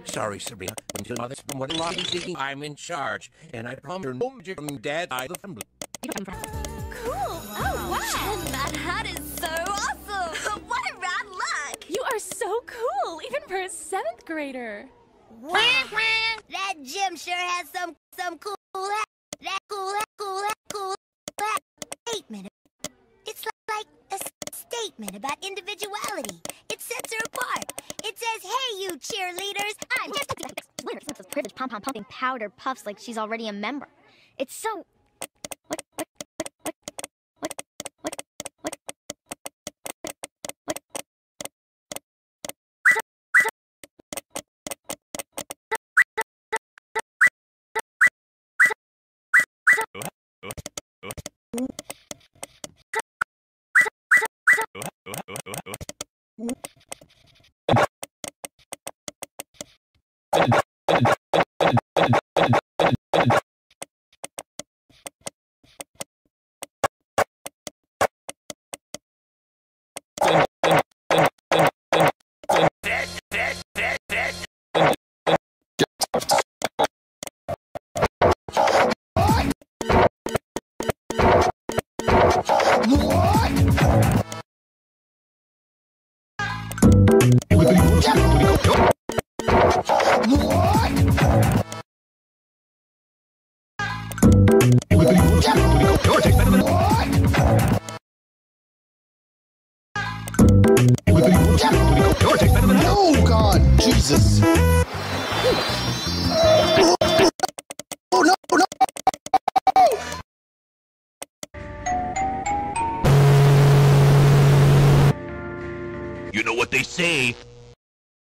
Sorry, Sabrina. Until mother's from what a lot of thinking I'm in charge, and I promise you're no magic from Dad side of the family. Cool! Oh, wow! That hat is so awesome! What a rad look! You are so cool, even for a 7th grader. Wow. That gym sure has some cool hat. That cool hat. Statement. It's like a statement about individuality. It sets her apart. It says, hey, you cheerleaders, I'm just Sense of privilege, pom-pom pumping powder puffs like she's already a member. It's so... What? No, God, Jesus. Oh, no. You know what they say,